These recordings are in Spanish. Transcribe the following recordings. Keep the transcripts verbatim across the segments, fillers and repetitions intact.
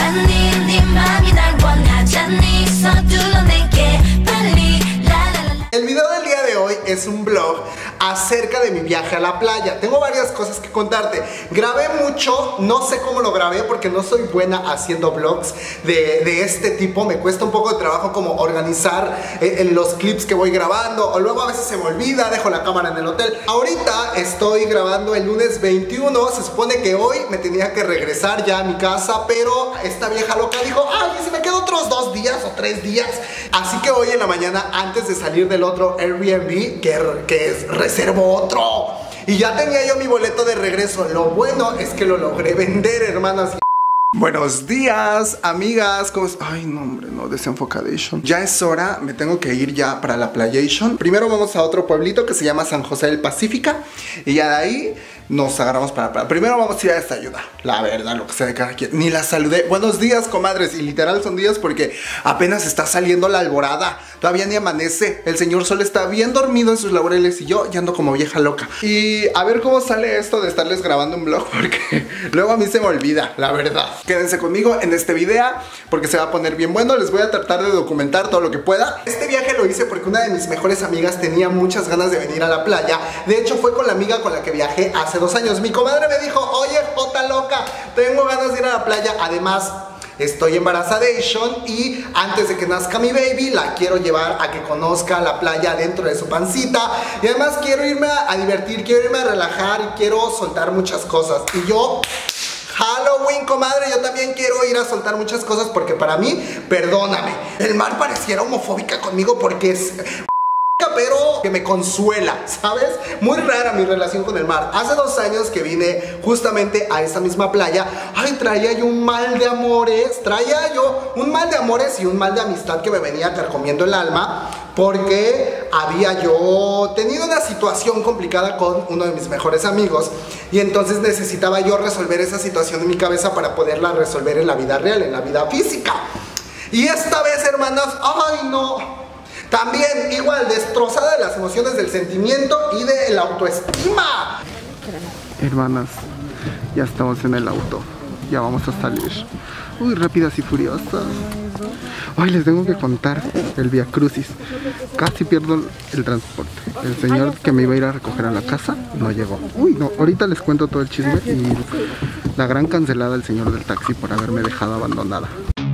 El video del día de hoy es un vlog acerca de mi viaje a la playa. Tengo varias cosas que contarte. Grabé mucho, no sé cómo lo grabé porque no soy buena haciendo vlogs de, de este tipo. Me cuesta un poco de trabajo como organizar eh, en los clips que voy grabando, o luego a veces se me olvida, dejo la cámara en el hotel. Ahorita estoy grabando el lunes veintiuno. Se supone que hoy me tenía que regresar ya a mi casa, pero esta vieja loca dijo: ay, si me quedo otros dos días o tres días. Así que hoy en la mañana, antes de salir del otro Airbnb, que, que es reservo otro, y ya tenía yo mi boleto de regreso. Lo bueno es que lo logré vender, hermanas. Buenos días, amigas. ¿Cómo es? Ay, no, hombre, no, desenfocadation. Ya es hora, me tengo que ir ya para la playation. Primero vamos a otro pueblito que se llama San José del Pacífica, y ya de ahí nos agarramos para la playa. Primero vamos a ir a esta ayuda, la verdad, lo que sea de cada quien. Ni la saludé. Buenos días, comadres. Y literal son días porque apenas está saliendo la alborada. Todavía ni amanece. El señor sol está bien dormido en sus laureles y yo ya ando como vieja loca. Y a ver cómo sale esto de estarles grabando un vlog, porque luego a mí se me olvida, la verdad. Quédense conmigo en este video porque se va a poner bien bueno. Les voy a tratar de documentar todo lo que pueda. Este viaje lo hice porque una de mis mejores amigas tenía muchas ganas de venir a la playa. De hecho, fue con la amiga con la que viajé hace dos años. Mi comadre me dijo: oye, jota loca, tengo ganas de ir a la playa. Además, estoy embarazadation y antes de que nazca mi baby la quiero llevar a que conozca la playa dentro de su pancita. Y además quiero irme a, a divertir, quiero irme a relajar y quiero soltar muchas cosas. Y yo... Halloween, comadre, yo también quiero ir a soltar muchas cosas porque para mí, perdóname, el mar pareciera homofóbica conmigo porque es... pero que me consuela, ¿sabes? Muy rara mi relación con el mar. Hace dos años que vine justamente a esa misma playa. Ay, traía yo un mal de amores. Traía yo un mal de amores y un mal de amistad que me venía carcomiendo el alma, porque había yo tenido una situación complicada con uno de mis mejores amigos. Y entonces necesitaba yo resolver esa situación en mi cabeza para poderla resolver en la vida real, en la vida física. Y esta vez, hermanas, ay no, también igual destrozada de las emociones, del sentimiento y de la autoestima. Hermanas, ya estamos en el auto, ya vamos a salir. Uy, rápidas y furiosas. Ay, les tengo que contar el Via Crucis. Casi pierdo el transporte. El señor que me iba a ir a recoger a la casa no llegó. Uy, no, ahorita les cuento todo el chisme y la gran cancelada del señor del taxi por haberme dejado abandonada.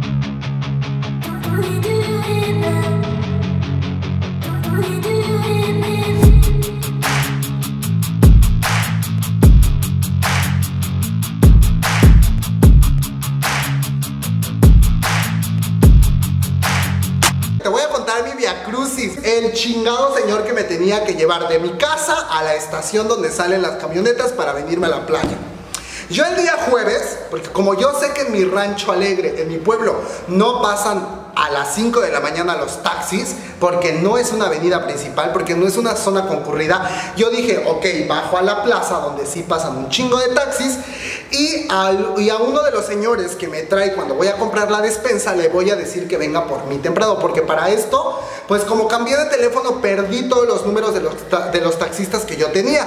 Te voy a contar mi Via Crucis, el chingado señor que me tenía que llevar de mi casa a la estación donde salen las camionetas para venirme a la playa. Yo el día jueves, porque como yo sé que en mi rancho alegre, en mi pueblo, no pasan a las cinco de la mañana los taxis, porque no es una avenida principal, porque no es una zona concurrida, yo dije, ok, bajo a la plaza donde sí pasan un chingo de taxis, y, al, y a uno de los señores que me trae cuando voy a comprar la despensa le voy a decir que venga por mí temprano, porque para esto, pues como cambié de teléfono, perdí todos los números de los, de los taxistas que yo tenía.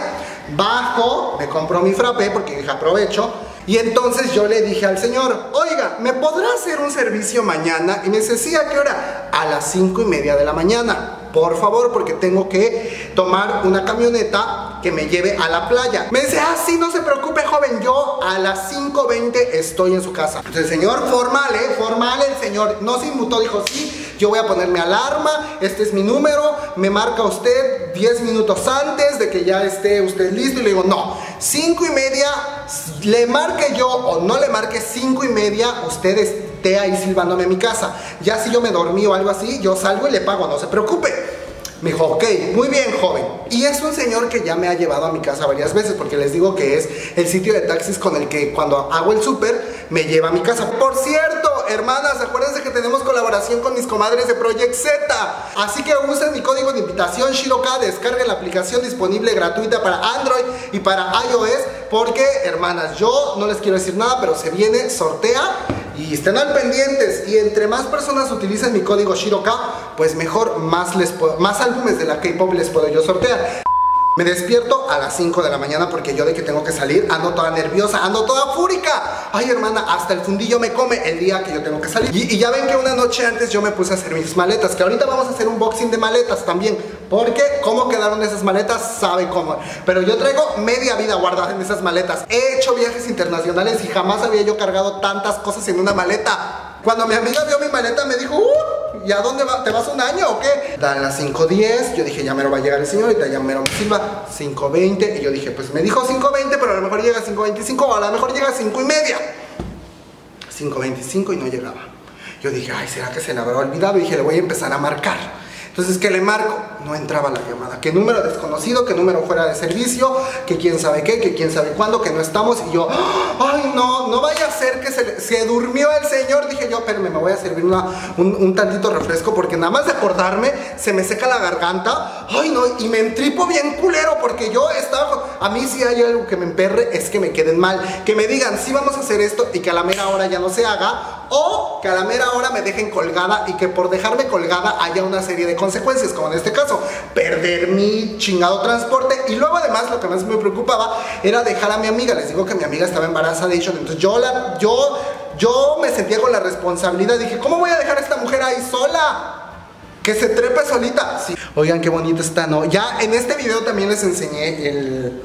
Bajo, me compro mi frappé porque dije aprovecho. Y entonces yo le dije al señor: oiga, ¿me podrá hacer un servicio mañana? Y me dice: sí, ¿a qué hora? A las cinco y media de la mañana. Por favor, porque tengo que tomar una camioneta que me lleve a la playa. Me dice: ah, sí, no se preocupe, joven, yo a las cinco veinte estoy en su casa. Entonces el señor, formal, ¿eh? Formal el señor, no se inmutó, dijo: sí, yo voy a ponerme alarma, este es mi número, me marca usted diez minutos antes de que ya esté usted listo. Y le digo: no, cinco y media, le marque yo o no le marque, cinco y media, usted esté ahí silbándome a mi casa. Ya si yo me dormí o algo así, yo salgo y le pago, no se preocupe. Me dijo: ok, muy bien, joven. Y es un señor que ya me ha llevado a mi casa varias veces, porque les digo que es el sitio de taxis con el que cuando hago el súper me lleva a mi casa. Por cierto, hermanas, acuérdense que tenemos colaboración con mis comadres de Project Z. Así que usen mi código de invitación Shiroka, descarguen la aplicación disponible gratuita para Android y para iOS, porque, hermanas, yo no les quiero decir nada, pero se viene, sortea, y estén al pendientes. Y entre más personas utilicen mi código Shiroka, pues mejor, más, les puedo, más álbumes de la K-pop les puedo yo sortear. Me despierto a las cinco de la mañana porque yo de que tengo que salir ando toda nerviosa, ando toda fúrica. Ay, hermana, hasta el fundillo me come el día que yo tengo que salir. Y, y ya ven que una noche antes yo me puse a hacer mis maletas, que ahorita vamos a hacer un unboxing de maletas también, porque cómo quedaron esas maletas, sabe cómo. Pero yo traigo media vida guardada en esas maletas. He hecho viajes internacionales y jamás había yo cargado tantas cosas en una maleta. Cuando mi amiga vio mi maleta me dijo, uh, ¿y a dónde va? ¿Te vas un año o qué? Dan las cinco diez, yo dije, ya mero va a llegar el señor, y ya mero me silba, cinco veinte, y yo dije, pues me dijo cinco veinte, pero a lo mejor llega a cinco veinticinco, o a lo mejor llega a cinco y media. cinco veinticinco y no llegaba. Yo dije, ay, ¿será que se le habrá olvidado? Y dije, le voy a empezar a marcar. Entonces, ¿qué le marco? No entraba la llamada. ¿Qué número desconocido? ¿Qué número fuera de servicio? ¿Que quién sabe qué? ¿Que quién sabe cuándo? ¿Que no estamos? Y yo, ay, no, no vaya a ser que se, se durmió el señor. Dije yo, espérame, me voy a servir una, un, un tantito refresco porque nada más de acordarme se me seca la garganta. Ay, no, y me entripo bien culero porque yo estaba... A mí si hay algo que me emperre es que me queden mal. Que me digan, sí vamos a hacer esto y que a la mera hora ya no se haga. O que a la mera hora me dejen colgada y que por dejarme colgada haya una serie de consecuencias, como en este caso, perder mi chingado transporte. Y luego además lo que más me preocupaba era dejar a mi amiga. Les digo que mi amiga estaba embarazada de hecho, entonces yo, la, yo, yo me sentía con la responsabilidad. Dije, ¿cómo voy a dejar a esta mujer ahí sola? Que se trepe solita. Sí. Oigan, qué bonito está, ¿no? Ya en este video también les enseñé el...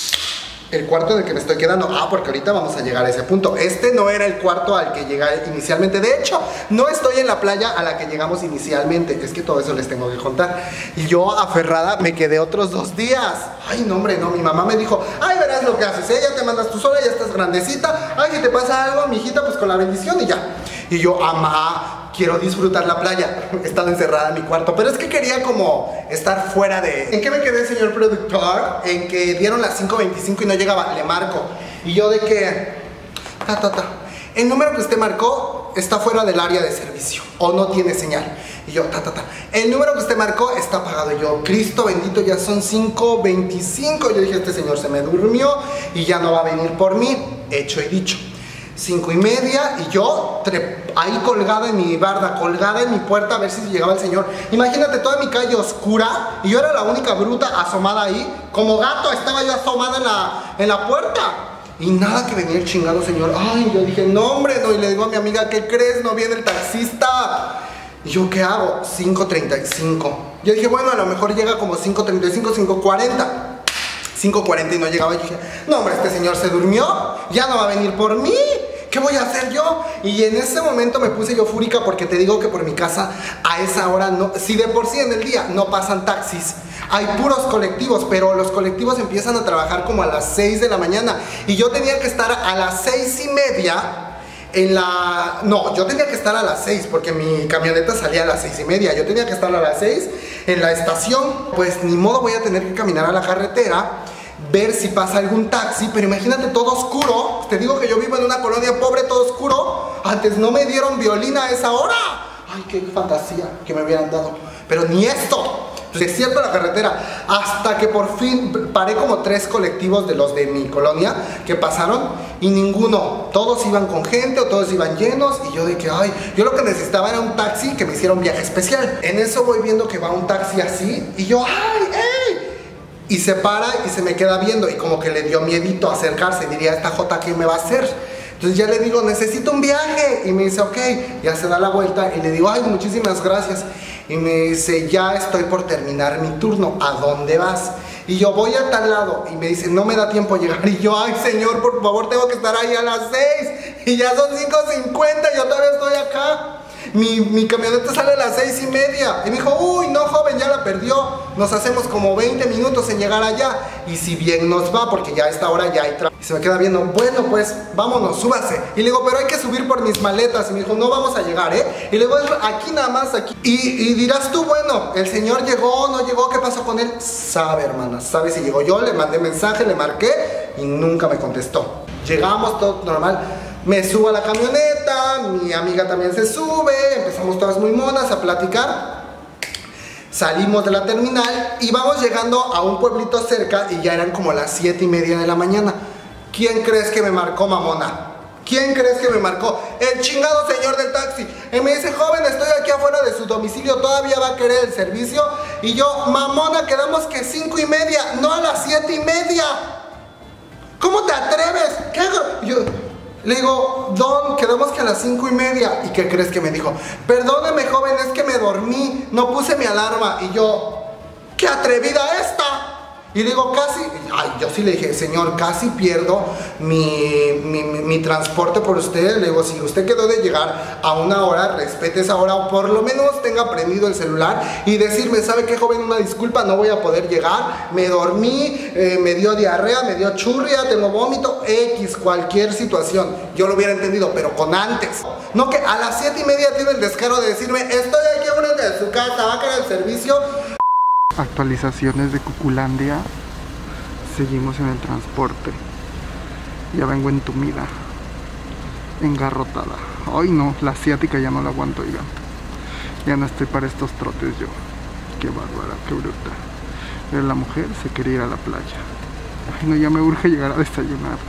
el cuarto en el que me estoy quedando. Ah, porque ahorita vamos a llegar a ese punto. Este no era el cuarto al que llegué inicialmente. De hecho, no estoy en la playa a la que llegamos inicialmente. Es que todo eso les tengo que contar. Y yo, aferrada, me quedé otros dos días. Ay, no, hombre, no. Mi mamá me dijo, ay, verás lo que haces, ¿eh? Ya te mandas tú sola, ya estás grandecita. Ay, si te pasa algo, mijita, pues con la bendición y ya. Y yo, amá, quiero disfrutar la playa. He estado encerrada en mi cuarto, pero es que quería como estar fuera de... ¿En qué me quedé, señor productor? En que dieron las cinco veinticinco y no llegaba. Le marco. Y yo de que... Ta, ta, ta. El número que usted marcó está fuera del área de servicio o no tiene señal. Y yo, ta, ta, ta. El número que usted marcó está apagado. Y yo, Cristo bendito, ya son cinco veinticinco. Yo dije, este señor se me durmió y ya no va a venir por mí. Hecho y dicho. Cinco y media y yo ahí colgada en mi barda, colgada en mi puerta a ver si llegaba el señor. Imagínate toda mi calle oscura y yo era la única bruta asomada ahí. Como gato estaba yo asomada en la, en la puerta. Y nada que venía el chingado señor. Ay, yo dije, no hombre, no. Y le digo a mi amiga, ¿qué crees? No viene el taxista. Y yo, ¿qué hago? cinco treinta y cinco. Yo dije, bueno, a lo mejor llega como cinco treinta y cinco, cinco cuarenta. cinco cuarenta y no llegaba. Y dije, no hombre, este señor se durmió, ya no va a venir por mí. ¿Qué voy a hacer yo? Y en ese momento me puse yo fúrica porque te digo que por mi casa a esa hora no, si de por sí en el día no pasan taxis, hay puros colectivos, pero los colectivos empiezan a trabajar como a las seis de la mañana y yo tenía que estar a las seis y media en la... No, yo tenía que estar a las seis porque mi camioneta salía a las seis y media. Yo tenía que estar a las seis en la estación. Pues ni modo, voy a tener que caminar a la carretera, ver si pasa algún taxi, pero imagínate todo oscuro. Te digo que yo vivo en una colonia pobre, todo oscuro. Antes no me dieron violín a esa hora. Ay, qué fantasía que me hubieran dado. Pero ni esto. Desierto la carretera, hasta que por fin paré como tres colectivos de los de mi colonia que pasaron y ninguno, todos iban con gente o todos iban llenos y yo de que, ay, yo lo que necesitaba era un taxi que me hiciera un viaje especial. En eso voy viendo que va un taxi así y yo, ay, ey, y se para y se me queda viendo y como que le dio miedito acercarse, diría, esta jota, ¿qué me va a hacer? Entonces ya le digo, necesito un viaje. Y me dice, ok, ya se da la vuelta y le digo, ay, muchísimas gracias. Y me dice, ya estoy por terminar mi turno, ¿a dónde vas? Y yo, voy a tal lado. Y me dice, no me da tiempo a llegar. Y yo, ay, señor, por favor, tengo que estar ahí a las seis. Y ya son cinco cincuenta, yo todavía estoy acá. Mi, mi camioneta sale a las seis y media. Y me dijo, uy, no, joven, ya la perdió. Nos hacemos como veinte minutos en llegar allá. Y si bien nos va, porque ya a esta hora ya hay trabajo. Y se me queda viendo, bueno, pues, vámonos, súbase. Y le digo, pero hay que subir por mis maletas. Y me dijo, no vamos a llegar, ¿eh? Y le digo, aquí nada más, aquí. Y, y dirás tú, bueno, el señor llegó, no llegó, ¿qué pasó con él? Sabe, hermana, sabe si llegó. Yo le mandé mensaje, le marqué y nunca me contestó. Llegamos, todo normal. Me subo a la camioneta, mi amiga también se sube, empezamos todas muy monas a platicar. Salimos de la terminal y vamos llegando a un pueblito cerca y ya eran como las siete y media de la mañana. ¿Quién crees que me marcó, mamona? ¿Quién crees que me marcó? El chingado señor del taxi. Y me dice, joven, estoy aquí afuera de su domicilio todavía va a querer el servicio. Y yo, mamona, quedamos que cinco y media, no a las siete y media. ¿Cómo te atreves? ¿Qué hago? Yo le digo, don, quedamos que a las cinco y media. ¿Y qué crees que me dijo? Perdóneme, joven, es que me dormí, no puse mi alarma. Y yo, ¡qué atrevida esta! Y digo, casi, ay, yo sí le dije, señor, casi pierdo mi, mi, mi, mi transporte por usted. Le digo, si usted quedó de llegar a una hora, respete esa hora, o por lo menos tenga prendido el celular y decirme, ¿sabe qué, joven? Una disculpa, no voy a poder llegar, me dormí, eh, me dio diarrea, me dio churria, tengo vómito, X, cualquier situación. Yo lo hubiera entendido, pero con antes. No que a las siete y media tiene el descaro de decirme, estoy aquí frente de su casa, va a querer el servicio. Actualizaciones de Cuculandia. Seguimos en el transporte. Ya vengo entumida, engarrotada. Ay no, la asiática ya no la aguanto, oigan. Ya no estoy para estos trotes yo. Qué bárbara, qué bruta. Pero la mujer se quería ir a la playa. Ay no, ya me urge llegar a desayunar.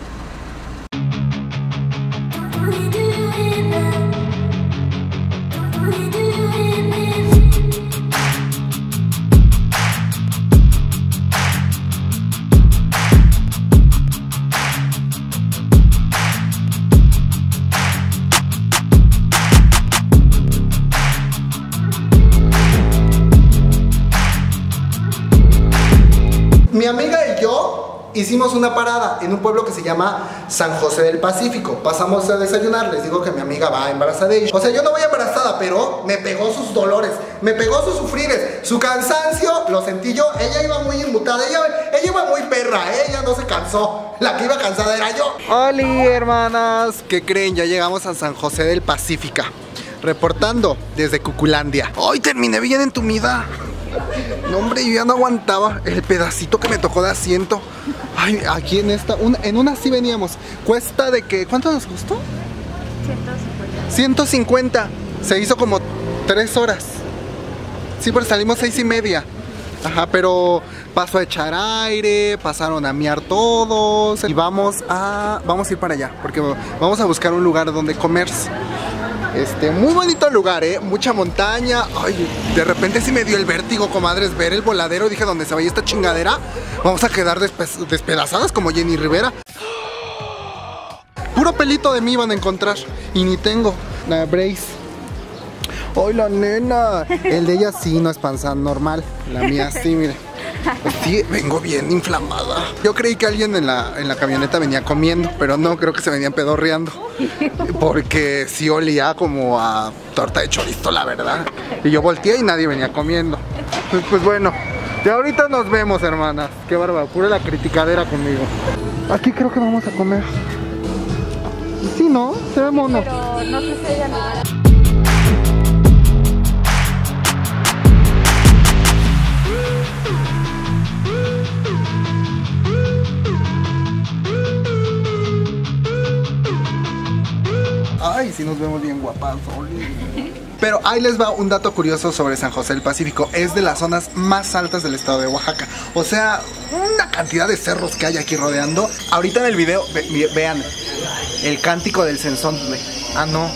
Mi amiga y yo hicimos una parada en un pueblo que se llama San José del Pacífico. Pasamos a desayunar, les digo que mi amiga va embarazada de ella. O sea, yo no voy embarazada, pero me pegó sus dolores, me pegó sus sufrires, su cansancio, lo sentí yo. Ella iba muy inmutada, ella, ella iba muy perra, ella no se cansó. La que iba cansada era yo. Hola, hermanas, ¿qué creen? Ya llegamos a San José del Pacífico, reportando desde Cuculandia. Hoy terminé bien entumida. No, hombre, yo ya no aguantaba el pedacito que me tocó de asiento. Ay, aquí en esta, una, en una sí veníamos. Cuesta de que, ¿cuánto nos costó? ciento cincuenta. ciento cincuenta. Se hizo como tres horas. Sí, pero salimos seis y media. Ajá, pero pasó a echar aire, pasaron a miar todos. Y vamos a, vamos a ir para allá, porque vamos a buscar un lugar donde comer. Este, muy bonito lugar, eh, mucha montaña. Ay, de repente sí me dio el vértigo, comadres, ver el voladero. Dije, ¿dónde se vaya esta chingadera? Vamos a quedar despe despedazadas como Jenny Rivera. Puro pelito de mí van a encontrar. Y ni tengo la brace. ¡Ay, la nena! El de ella sí no es panza normal. La mía sí, mire. Pues sí, vengo bien inflamada. Yo creí que alguien en la, en la camioneta venía comiendo, pero no, creo que se venían pedorreando. Porque sí olía como a torta de chorizo, la verdad. Y yo volteé y nadie venía comiendo. Pues, pues bueno, ya ahorita nos vemos, hermanas. Qué bárbaro, pura la criticadera conmigo. Aquí creo que vamos a comer. Sí, ¿no? Se ve mono. Pero no sé si ella lugar. Ay, sí nos vemos bien guapas. Pero ahí les va un dato curioso sobre San José del Pacífico. Es de las zonas más altas del estado de Oaxaca. O sea, una cantidad de cerros que hay aquí rodeando. Ahorita en el video, ve, vean el cántico del cenzontle. Ah, no.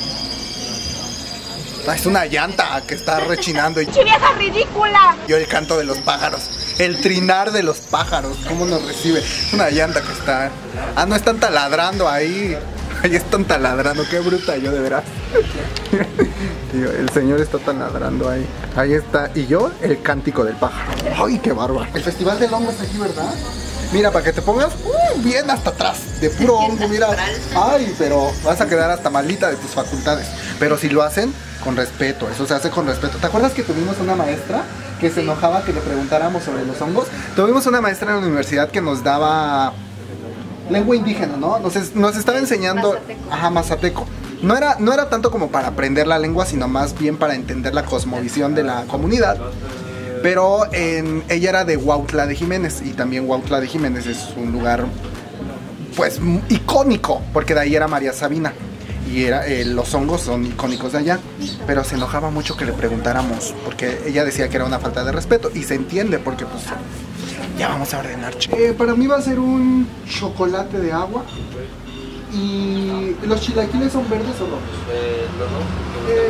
Ah, es una llanta que está rechinando. ¡Che vieja ridícula! Yo el canto de los pájaros. El trinar de los pájaros. ¿Cómo nos recibe? Es una llanta que está... Ah, no, están taladrando ahí. Ahí están taladrando, qué bruta yo, de veras. Tío, el señor está taladrando ahí. Ahí está, y yo, el cántico del pájaro. Ay, qué bárbaro. El festival del hongo está aquí, ¿verdad? Mira, para que te pongas uh, bien hasta atrás, de puro hongo, mira. Ay, pero vas a quedar hasta malita de tus facultades. Pero si lo hacen con respeto, eso se hace con respeto. ¿Te acuerdas que tuvimos una maestra que se enojaba que le preguntáramos sobre los hongos? Tuvimos una maestra en la universidad que nos daba... lengua indígena, ¿no? Nos, nos estaba enseñando... Mazateco. Ajá, mazateco. No era, no era tanto como para aprender la lengua, sino más bien para entender la cosmovisión de la comunidad. Pero en, ella era de Huautla de Jiménez. Y también Huautla de Jiménez es un lugar, pues, icónico. Porque de ahí era María Sabina. Y era, eh, los hongos son icónicos de allá. Pero se enojaba mucho que le preguntáramos, porque ella decía que era una falta de respeto. Y se entiende, porque pues... ya vamos a ordenar. Eh, para mí va a ser un chocolate de agua. ¿Y los chilaquiles son verdes o rojos? Eh, los rojos. Eh,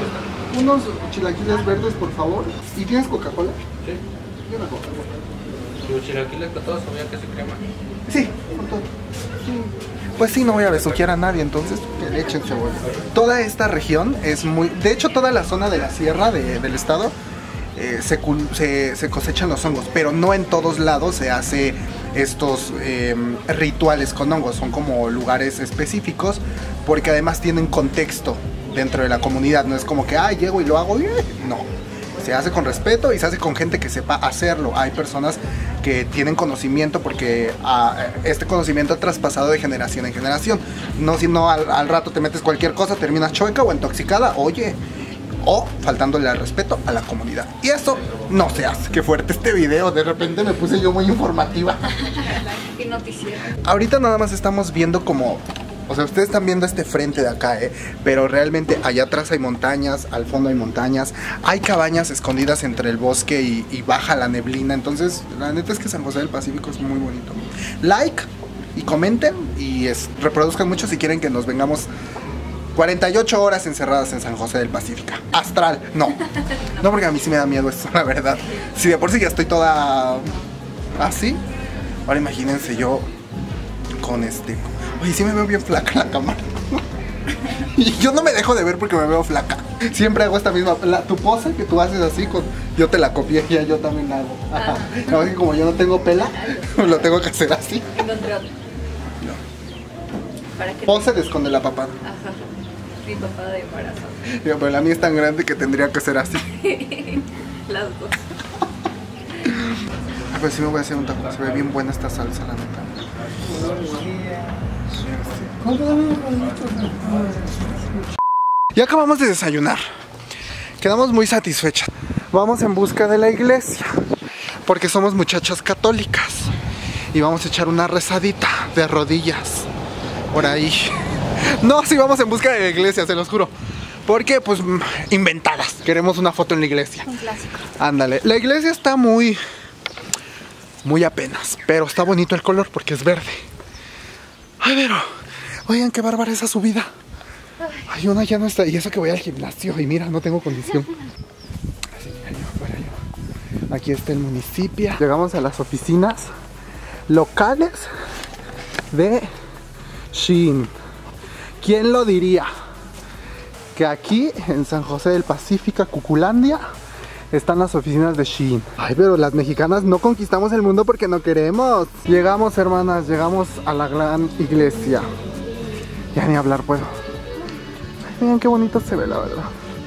unos chilaquiles verdes, por favor. ¿Y tienes Coca-Cola? Sí. Y una Coca-Cola. ¿Los chilaquiles con todo sabía que se crema? Sí, por todo. Sí. Pues sí, no voy a besuquear a nadie, entonces que le echen cebolla. Toda esta región es muy... De hecho, toda la zona de la sierra de, del estado eh, se, se, se cosechan los hongos, pero no en todos lados se hace estos eh, rituales con hongos. Son como lugares específicos porque además tienen contexto dentro de la comunidad. No es como que, ah, llego y lo hago. No. Se hace con respeto y se hace con gente que sepa hacerlo. Hay personas que tienen conocimiento porque uh, este conocimiento ha traspasado de generación en generación. No si no al, al rato te metes cualquier cosa, terminas chueca o intoxicada, oye, o faltándole al respeto a la comunidad. Y eso no se hace. Qué fuerte este video, de repente me puse yo muy informativa. Y noticiero. Ahorita nada más estamos viendo como... O sea, ustedes están viendo este frente de acá, ¿eh? Pero realmente allá atrás hay montañas, al fondo hay montañas, hay cabañas escondidas entre el bosque y, y baja la neblina. Entonces, la neta es que San José del Pacífico es muy bonito. Like y comenten y es, reproduzcan mucho si quieren que nos vengamos cuarenta y ocho horas encerradas en San José del Pacífico. Astral, no. No, porque a mí sí me da miedo esto, la verdad. Si de por sí ya estoy toda así, ahora imagínense yo con este... Oye, sí me veo bien flaca en la cámara. Y yo no me dejo de ver porque me veo flaca. Siempre hago esta misma, la, tu pose que tú haces así, con, yo te la copié y ya yo también la hago. Ajá. No, es que como yo no tengo pela, lo tengo que hacer así. Encontré otro. No. ¿Para qué? Pose de esconde la papada. Ajá. Mi papá de embarazo. Digo, pero la mía es tan grande que tendría que ser así. Las dos. A ver si me voy a hacer un taco. Se ve bien buena esta salsa, la neta. Ya acabamos de desayunar. Quedamos muy satisfechas. Vamos en busca de la iglesia porque somos muchachas católicas y vamos a echar una rezadita de rodillas por ahí. No, sí vamos en busca de la iglesia, se los juro. Porque pues inventadas. Queremos una foto en la iglesia. Un clásico. Ándale. La iglesia está muy muy apenas, pero está bonito el color porque es verde. Ay, pero oigan, qué bárbara esa subida. Ay, una ya no está. Y eso que voy al gimnasio. Y mira, no tengo condición. Así, allá, para allá. Aquí está el municipio. Llegamos a las oficinas locales de Shein. ¿Quién lo diría? Que aquí en San José del Pacífico, Cuculandia, están las oficinas de Shein. Ay, pero las mexicanas no conquistamos el mundo porque no queremos. Llegamos, hermanas, llegamos a la gran iglesia. Ya ni hablar puedo. Ay, miren qué bonito se ve, la verdad.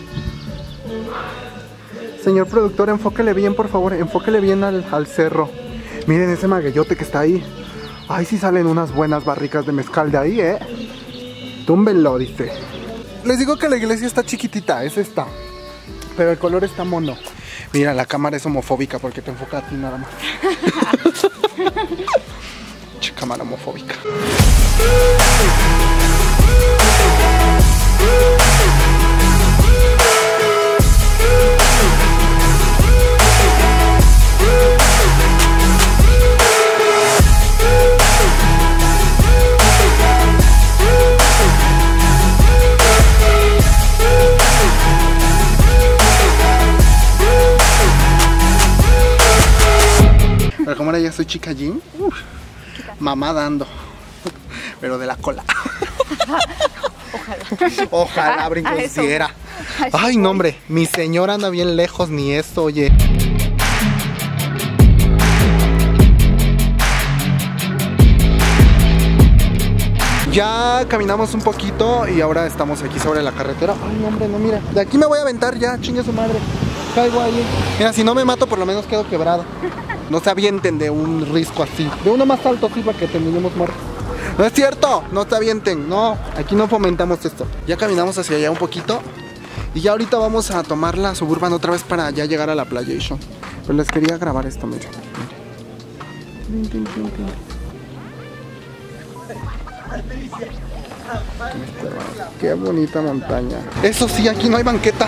Señor productor, enfóquele bien, por favor. Enfóquele bien al, al cerro. Miren ese magueyote que está ahí. Ay, sí salen unas buenas barricas de mezcal de ahí, ¿eh? Túmbenlo, dice. Les digo que la iglesia está chiquitita, es esta. Pero el color está mono. Mira, la cámara es homofóbica porque te enfoca a ti nada más. Che, cámara homofóbica. Pero como ahora ya soy chica Jim, uf, mamá dando, pero de la cola. Ojalá. Ojalá brincosiera. Ay, no, hombre, mi señora anda bien lejos, ni eso, oye. Ya caminamos un poquito y ahora estamos aquí sobre la carretera. Ay, hombre, no, mira. De aquí me voy a aventar ya, chingue su madre. Caigo ahí. Mira, si no me mato, por lo menos quedo quebrado. No se avienten de un risco así. De uno más alto, sí, para que terminemos muertos. No es cierto, no se avienten. No, aquí no fomentamos esto. Ya caminamos hacia allá un poquito. Y ya ahorita vamos a tomar la Suburban otra vez para ya llegar a la playa. Pero les quería grabar esto, miren. Miren. Qué bonita montaña. Eso sí, aquí no hay banqueta.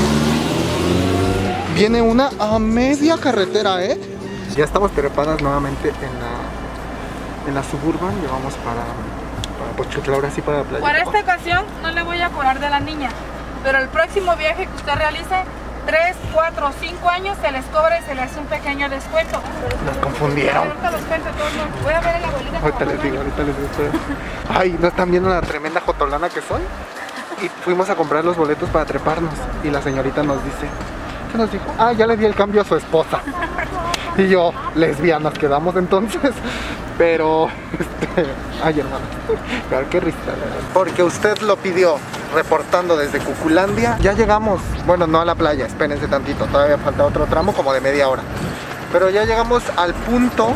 Viene una a media carretera, ¿eh? Ya estamos trepadas nuevamente en la, en la Suburban. Y vamos para, para Pochutla, ahora sí para la playa. Por esta ocasión no le voy a cobrar de la niña. Pero el próximo viaje que usted realice, tres, cuatro, cinco años, se les cobra y se les hace un pequeño descuento. Nos confundieron. Ahorita los cuento todos. Voy a ver a la abuelita. Ahorita les digo, ahorita les digo. Ay, ¿no están viendo la tremenda jotolana que soy? Y fuimos a comprar los boletos para treparnos. Y la señorita nos dice, ¿qué nos dijo? Ah, ya le di el cambio a su esposa. Y yo, lesbianas quedamos entonces. Pero, este, ay hermano, claro, qué risa. Porque usted lo pidió, reportando desde Cuculandia. Ya llegamos, bueno, no a la playa, espérense tantito, todavía falta otro tramo como de media hora. Pero ya llegamos al punto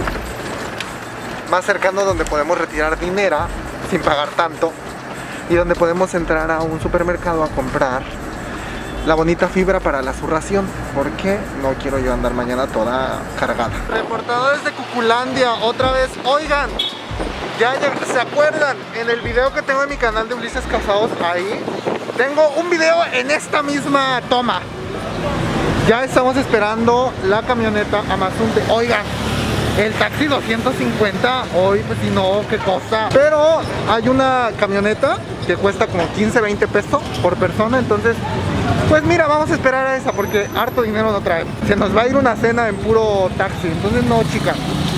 más cercano donde podemos retirar dinero sin pagar tanto. Y donde podemos entrar a un supermercado a comprar la bonita fibra para la zurración, porque no quiero yo andar mañana toda cargada. Reportadores de Cuculandia, otra vez. Oigan, ya, ya se acuerdan, en el video que tengo en mi canal de Ulises Casados, ahí tengo un video en esta misma toma. Ya estamos esperando la camioneta a Mazunte. Oigan, el taxi doscientos cincuenta, hoy pues si no, qué cosa. Pero hay una camioneta que cuesta como quince, veinte pesos por persona, entonces pues mira, vamos a esperar a esa porque harto dinero no traemos. Se nos va a ir una cena en puro taxi, entonces no, chicas.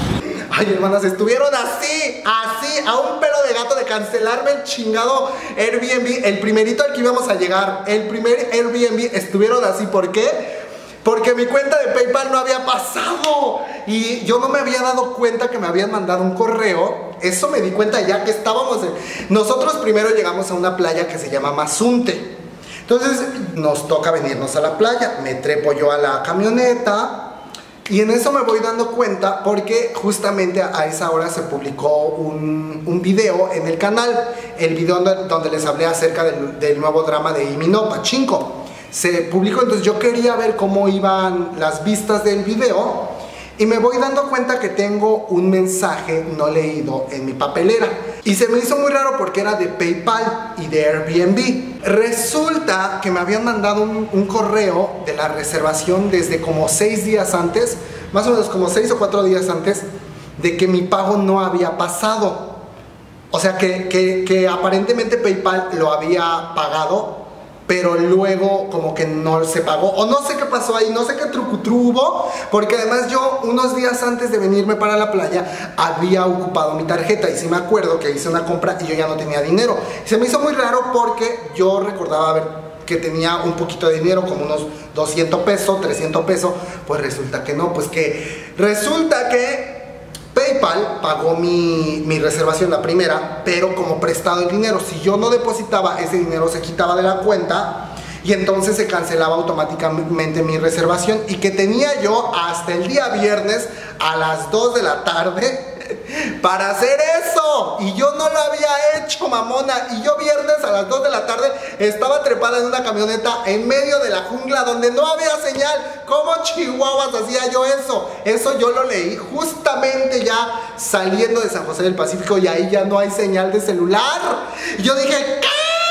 Ay, hermanas, estuvieron así, así, a un pelo de gato de cancelarme el chingado Airbnb, el primerito al que íbamos a llegar, el primer Airbnb, estuvieron así. ¿Por qué? Porque mi cuenta de PayPal no había pasado y yo no me había dado cuenta que me habían mandado un correo. Eso me di cuenta ya que estábamos en... Nosotros primero llegamos a una playa que se llama Mazunte. Entonces nos toca venirnos a la playa. Me trepo yo a la camioneta y en eso me voy dando cuenta porque justamente a esa hora se publicó un, un video en el canal. El video donde, donde les hablé acerca del, del nuevo drama de Imino Pachinko. Se publicó, entonces yo quería ver cómo iban las vistas del video y me voy dando cuenta que tengo un mensaje no leído en mi papelera y se me hizo muy raro porque era de PayPal y de Airbnb. Resulta que me habían mandado un, un correo de la reservación desde como seis días antes, más o menos como seis o cuatro días antes de que mi pago no había pasado. O sea que, que, que aparentemente PayPal lo había pagado, pero luego como que no se pagó, o no sé qué pasó ahí, no sé qué trucutru hubo, porque además yo unos días antes de venirme para la playa había ocupado mi tarjeta y sí me acuerdo que hice una compra y yo ya no tenía dinero. Se me hizo muy raro porque yo recordaba ver que tenía un poquito de dinero, como unos doscientos pesos, trescientos pesos, pues resulta que no, pues que resulta que PayPal pagó mi, mi reservación, la primera, pero como prestado el dinero. Si yo no depositaba, ese dinero se quitaba de la cuenta y entonces se cancelaba automáticamente mi reservación y que tenía yo hasta el día viernes a las dos de la tarde para hacer eso y yo no lo había hecho, mamona. Y yo viernes a las dos de la tarde estaba trepada en una camioneta en medio de la jungla donde no había señal. ¿Cómo chihuahuas hacía yo eso? Eso yo lo leí justamente ya saliendo de San José del Pacífico y ahí ya no hay señal de celular. Y yo dije,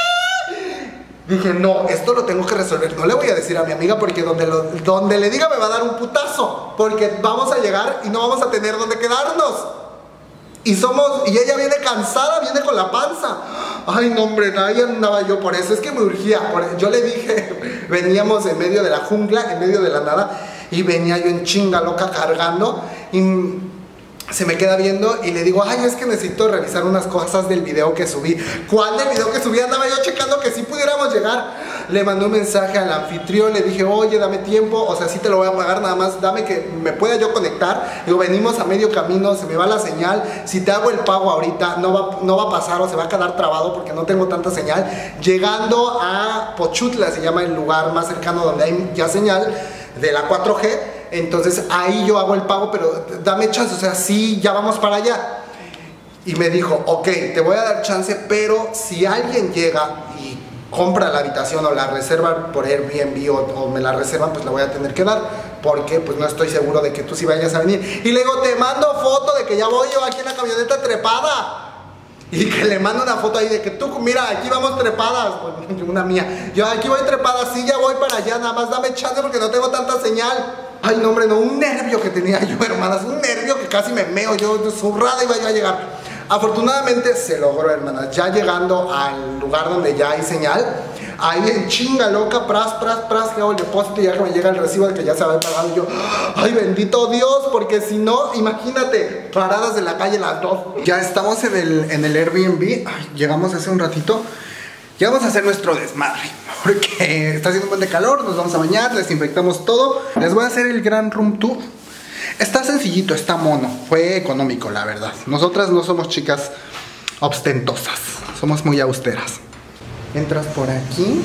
¿qué? Dije, no, esto lo tengo que resolver. No le voy a decir a mi amiga porque donde, lo, donde le diga me va a dar un putazo, porque vamos a llegar y no vamos a tener donde quedarnos. Y somos, y ella viene cansada, viene con la panza. Ay, no, hombre, ahí andaba yo, por eso es que me urgía. Por, yo le dije, veníamos en medio de la jungla, en medio de la nada, y venía yo en chinga loca cargando, y se me queda viendo y le digo, ay, es que necesito revisar unas cosas del video que subí. ¿Cuál del video que subí? Andaba yo checando que sí pudiéramos llegar. Le mandé un mensaje al anfitrión, le dije, oye, dame tiempo, o sea, sí te lo voy a pagar, nada más dame que me pueda yo conectar. Digo, venimos a medio camino, se me va la señal, si te hago el pago ahorita no va, no va a pasar o se va a quedar trabado porque no tengo tanta señal. Llegando a Pochutla, se llama el lugar más cercano donde hay ya señal de la cuatro G, entonces ahí yo hago el pago, pero dame chance, o sea, sí, ya vamos para allá. Y me dijo, ok, te voy a dar chance, pero si alguien llega y compra la habitación o la reserva por Airbnb o, o me la reservan, pues la voy a tener que dar, porque pues no estoy seguro de que tú sí vayas a venir. Y le digo, te mando foto de que ya voy yo aquí en la camioneta trepada. Y que le mando una foto ahí de que tú, mira, aquí vamos trepadas, una mía. Yo aquí voy trepada, sí, ya voy para allá, nada más dame chance porque no tengo tanta señal. Ay, no, hombre, no, un nervio que tenía yo, hermanas, un nervio que casi me meo, yo zurrada iba yo a llegar. Afortunadamente se logró, hermanas, ya llegando al lugar donde ya hay señal, ahí en chinga loca, pras, pras, pras, que hago el depósito y ya que me llega el recibo de que ya se había pagado. Y yo, ay, bendito Dios, porque si no, imagínate, paradas de la calle las dos. Ya estamos en el, en el Airbnb, ay, llegamos hace un ratito. Ya vamos a hacer nuestro desmadre, porque está haciendo un buen de calor, nos vamos a bañar, desinfectamos todo. Les voy a hacer el gran room tour. Está sencillito, está mono, fue económico la verdad. Nosotras no somos chicas ostentosas, somos muy austeras. Entras por aquí,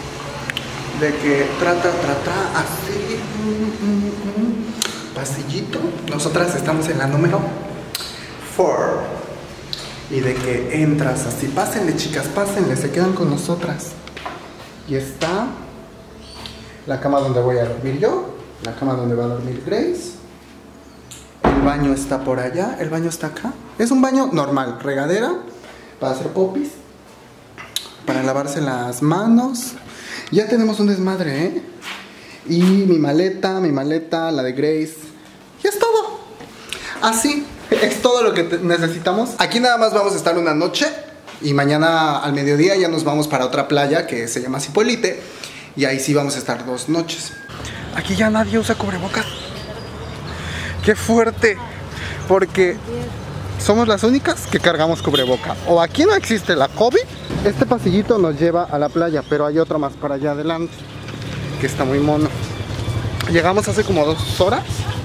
de que trata, trata, así, mm, mm, mm, pasillito. Nosotras estamos en la número cuatro. Y de que entras así, pásenle chicas, pásenle, se quedan con nosotras. Y está la cama donde voy a dormir yo, la cama donde va a dormir Grace. El baño está por allá, el baño está acá. Es un baño normal, regadera, para hacer popis, para lavarse las manos. Ya tenemos un desmadre, ¿eh? Y mi maleta, mi maleta, la de Grace. Y es todo. Así. Es todo lo que necesitamos. Aquí nada más vamos a estar una noche y mañana al mediodía ya nos vamos para otra playa que se llama Cipolite y ahí sí vamos a estar dos noches. Aquí ya nadie usa cubrebocas. Qué fuerte, porque somos las únicas que cargamos cubreboca. O aquí no existe la COVID. Este pasillito nos lleva a la playa, pero hay otro más para allá adelante que está muy mono. Llegamos hace como dos horas.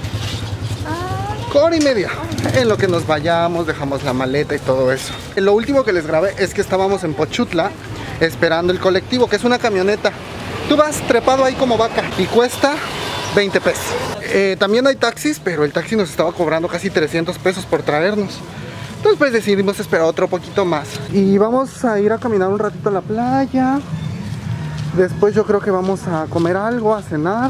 Hora y media. En lo que nos vayamos, dejamos la maleta y todo eso. Lo último que les grabé es que estábamos en Pochutla esperando el colectivo, que es una camioneta. Tú vas trepado ahí como vaca y cuesta veinte pesos. Eh, también hay taxis, pero el taxi nos estaba cobrando casi trescientos pesos por traernos. Entonces pues decidimos esperar otro poquito más. Y vamos a ir a caminar un ratito a la playa. Después yo creo que vamos a comer algo, a cenar.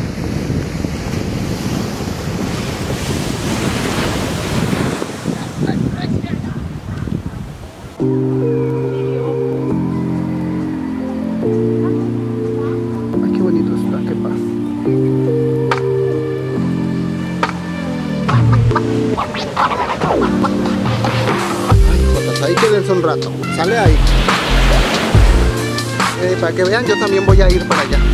Ahí quédense un rato, sale ahí. Eh, para que vean, yo también voy a ir para allá.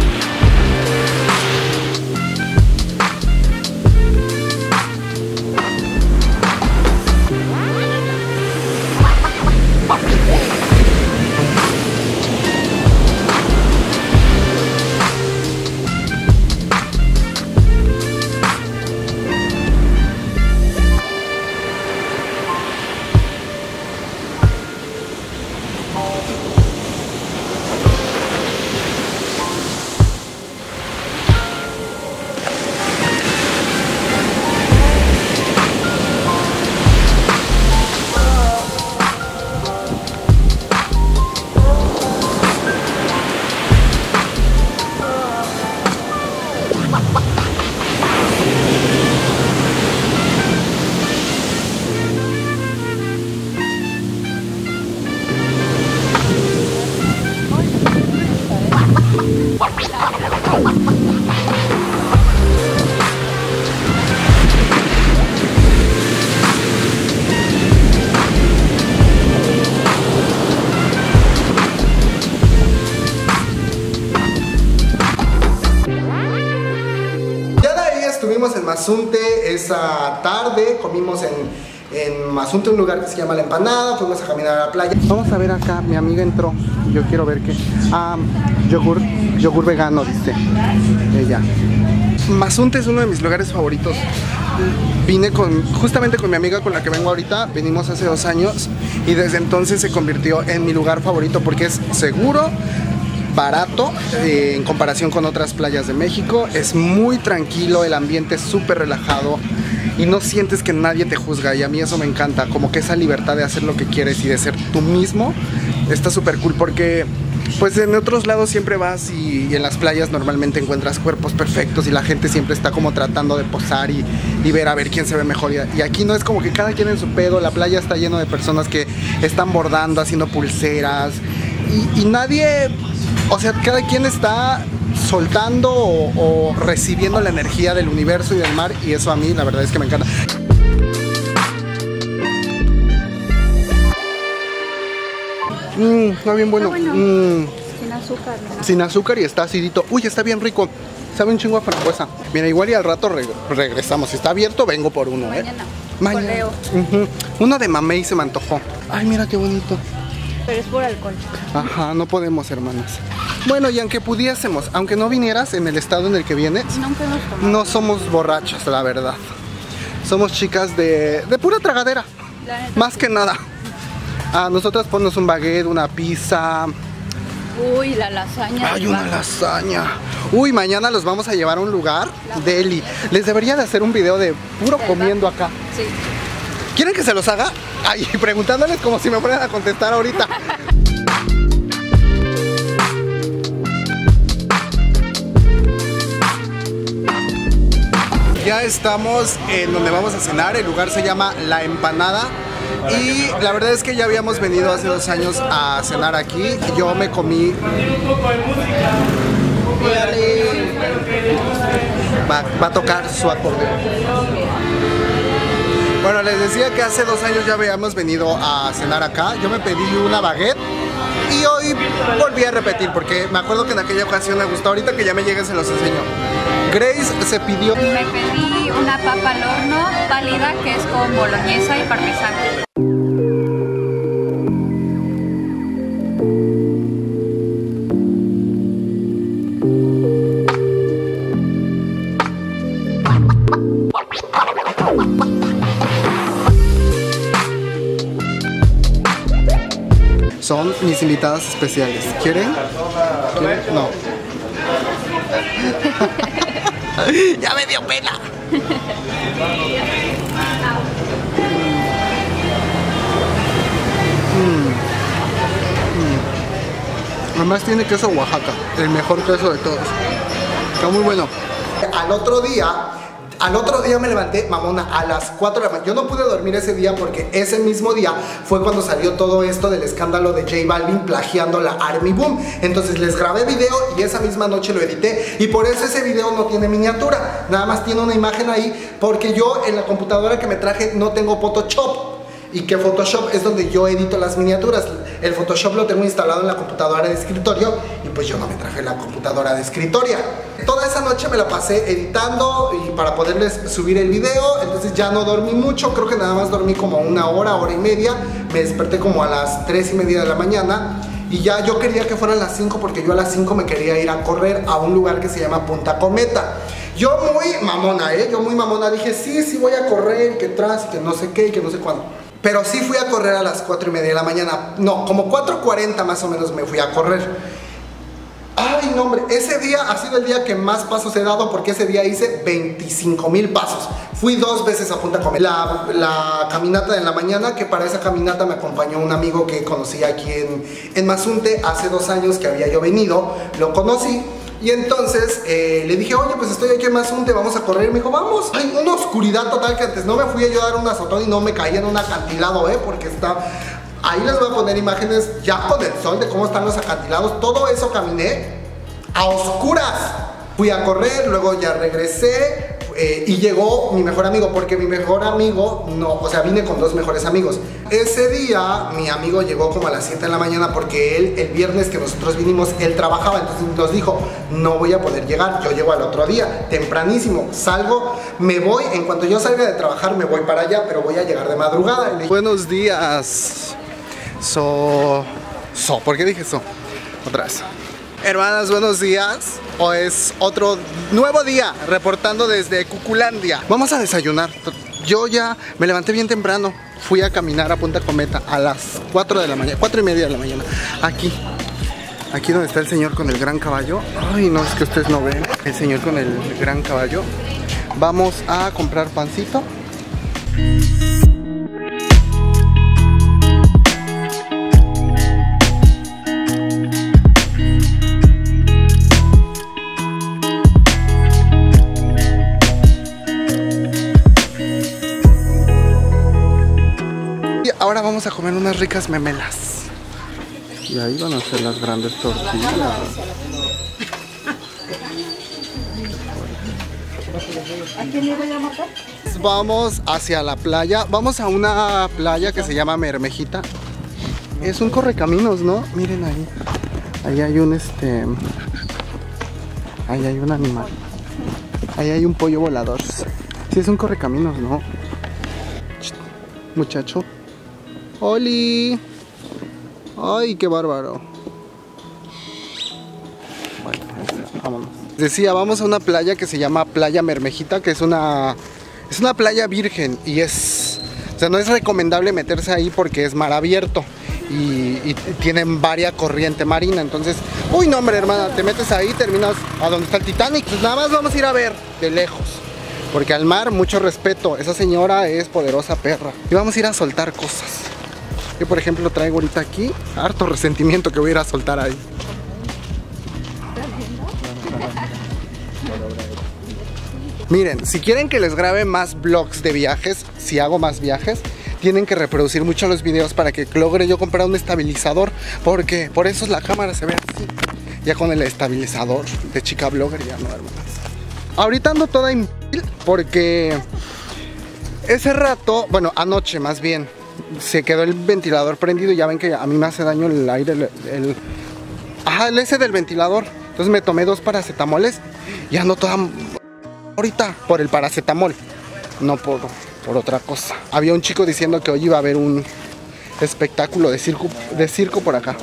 En Mazunte esa tarde, comimos en, en Mazunte, un lugar que se llama La Empanada, fuimos a caminar a la playa. Vamos a ver acá, mi amiga entró, yo quiero ver qué. Ah, yogur, yogur vegano, dice ella. Mazunte es uno de mis lugares favoritos. Vine con, justamente con mi amiga con la que vengo ahorita, venimos hace dos años y desde entonces se convirtió en mi lugar favorito porque es seguro, barato eh, en comparación con otras playas de México. Es muy tranquilo, el ambiente es súper relajado y no sientes que nadie te juzga, y a mí eso me encanta, como que esa libertad de hacer lo que quieres y de ser tú mismo está súper cool, porque pues en otros lados siempre vas y, y en las playas normalmente encuentras cuerpos perfectos y la gente siempre está como tratando de posar y, y ver a ver quién se ve mejor, y, y aquí no, es como que cada quien en su pedo. La playa está lleno de personas que están bordando, haciendo pulseras y, y nadie... O sea, cada quien está soltando o, o recibiendo la energía del universo y del mar, y eso a mí la verdad es que me encanta. Mmm, está bien bueno. Está bueno. Mm. Sin azúcar. azúcar, ¿no? Sin azúcar y está acidito. Uy, está bien rico. Sabe un chingo a frambuesa. Mira, igual y al rato reg regresamos. Si está abierto, vengo por uno, ¿eh? Mañana. Mañana. Coleo. Uh-huh. Uno de mamey se me antojó. Ay, mira qué bonito. Pero es por alcohol. Ajá, no podemos, hermanas. Bueno, y aunque pudiésemos, aunque no vinieras en el estado en el que vienes, Nunca hemos tomado. no somos borrachas, la verdad. Somos chicas de, de pura tragadera. La neta. Más que nada. A nosotras ponnos un baguette, una pizza. Uy, la lasaña. Hay del una barrio. lasaña. Uy, mañana los vamos a llevar a un lugar, deli. Les debería de hacer un video de puro comiendo acá. Sí. ¿Quieren que se los haga? Ay, preguntándoles como si me fueran a contestar ahorita. Ya estamos en donde vamos a cenar. El lugar se llama La Empanada. Y la verdad es que ya habíamos venido hace dos años a cenar aquí. Yo me comí... Va, va a tocar su acordeón. Bueno, les decía que hace dos años ya habíamos venido a cenar acá. Yo me pedí una baguette y hoy volví a repetir porque me acuerdo que en aquella ocasión me gustó. Ahorita que ya me lleguen se los enseño. Grace se pidió... Me pedí una papa al horno pálida que es con boloñesa y parmesano. Son mis invitadas especiales. ¿Quieren? ¿Quieren? No. Ya me dio pena. Mm. Mm. Además tiene queso Oaxaca, el mejor queso de todos. Está muy bueno. Al otro día... Al otro día me levanté, mamona, a las cuatro de la mañana. Yo no pude dormir ese día porque ese mismo día fue cuando salió todo esto del escándalo de J Balvin plagiando la Army Boom. Entonces les grabé video y esa misma noche lo edité. Y por eso ese video no tiene miniatura. Nada más tiene una imagen ahí porque yo en la computadora que me traje no tengo Photoshop. Y que Photoshop es donde yo edito las miniaturas. El Photoshop lo tengo instalado en la computadora de escritorio y pues yo no me traje la computadora de escritorio. Toda esa noche me la pasé editando y para poderles subir el video. Entonces ya no dormí mucho, creo que nada más dormí como una hora, hora y media. Me desperté como a las tres y media de la mañana. Y ya yo quería que fueran las cinco porque yo a las cinco me quería ir a correr a un lugar que se llama Punta Cometa. Yo muy mamona, ¿eh? Yo muy mamona dije, sí, sí voy a correr, que tras, que no sé qué, y que no sé cuándo. Pero sí fui a correr a las cuatro y media de la mañana. No, como cuatro cuarenta más o menos me fui a correr. Ay, no, hombre, ese día ha sido el día que más pasos he dado porque ese día hice veinticinco mil pasos. Fui dos veces a Punta Cometa. La, la caminata de la mañana, que para esa caminata me acompañó un amigo que conocí aquí en, en Mazunte hace dos años que había yo venido. Lo conocí. Y entonces eh, le dije, oye, pues estoy aquí en Mazunte, vamos a correr. Y me dijo, vamos. Hay una oscuridad total que antes no me fui a yo a dar un azotón y no me caí en un acantilado, ¿eh? Porque está... Ahí les voy a poner imágenes ya con el sol de cómo están los acantilados. Todo eso caminé a oscuras. Fui a correr, luego ya regresé eh, y llegó mi mejor amigo, porque mi mejor amigo, no, o sea, vine con dos mejores amigos. Ese día mi amigo llegó como a las siete de la mañana porque él, el viernes que nosotros vinimos, él trabajaba, entonces nos dijo, no voy a poder llegar, yo llego al otro día, tempranísimo, salgo, me voy, en cuanto yo salga de trabajar me voy para allá, pero voy a llegar de madrugada. Dije, buenos días. So, so, ¿por qué dije so? Otra vez. Hermanas, buenos días. Hoy es otro nuevo día reportando desde Cuculandia. Vamos a desayunar. Yo ya me levanté bien temprano. Fui a caminar a Punta Cometa a las cuatro de la mañana, cuatro y media de la mañana. Aquí, aquí donde está el señor con el gran caballo. Ay, no, es que ustedes no ven. El señor con el gran caballo. Vamos a comprar pancito. Ahora vamos a comer unas ricas memelas. Y ahí van a hacer las grandes tortillas. ¿A quién le voy a matar? Vamos hacia la playa. Vamos a una playa que se llama Mermejita. Es un correcaminos, ¿no? Miren ahí. Ahí hay un este... Ahí hay un animal. Ahí hay un pollo volador. Sí, es un correcaminos, ¿no? Muchacho. ¡Oli! ¡Ay, qué bárbaro! Bueno, vámonos. Decía, vamos a una playa que se llama Playa Mermejita, que es una... Es una playa virgen y es... O sea, no es recomendable meterse ahí porque es mar abierto y, y tienen varia corriente marina. Entonces, uy, no, hombre, hermana, te metes ahí, terminas a donde está el Titanic. Pues nada más vamos a ir a ver de lejos. Porque al mar, mucho respeto. Esa señora es poderosa perra. Y vamos a ir a soltar cosas. Yo, por ejemplo, traigo ahorita aquí harto resentimiento que voy a ir a soltar ahí. Miren, si quieren que les grabe más vlogs de viajes, si hago más viajes, tienen que reproducir mucho los videos para que logre yo comprar un estabilizador. Porque por eso la cámara se ve así. Ya con el estabilizador de chica blogger ya no, hermanas. Ahorita ando toda imbécil porque ese rato, bueno, anoche más bien, se quedó el ventilador prendido y ya ven que a mí me hace daño el aire, el, el, ajá, el ese del ventilador. Entonces me tomé dos paracetamoles y ando toda ahorita por el paracetamol, no por, por otra cosa. Había un chico diciendo que hoy iba a haber un espectáculo de circo, de circo por acá.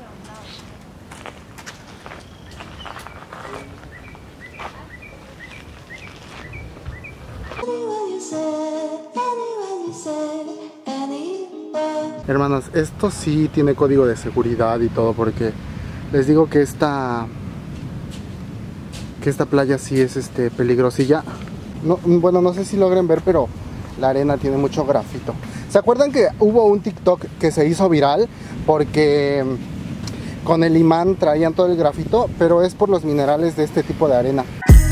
Hermanos, esto sí tiene código de seguridad y todo, porque les digo que esta que esta playa sí es este peligrosilla. No, bueno, no sé si logren ver, pero la arena tiene mucho grafito. ¿Se acuerdan que hubo un TikTok que se hizo viral porque con el imán traían todo el grafito? Pero es por los minerales de este tipo de arena.